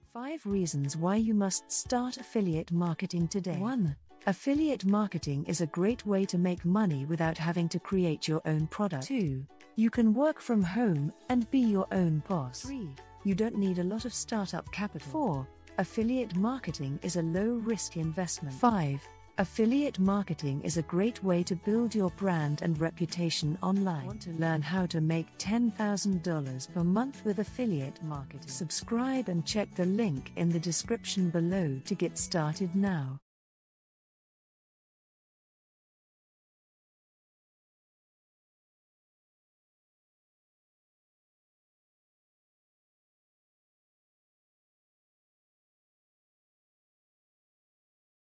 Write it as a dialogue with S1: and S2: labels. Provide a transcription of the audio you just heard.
S1: 5 reasons why you must start affiliate marketing today. 1. Affiliate marketing is a great way to make money without having to create your own product. 2. You can work from home and be your own boss. 3. You don't need a lot of startup capital. 4. Affiliate marketing is a low-risk investment. 5. Affiliate marketing is a great way to build your brand and reputation online. Want to learn how to make $10,000 per month with affiliate marketing? Subscribe and check the link in the description below to get started now.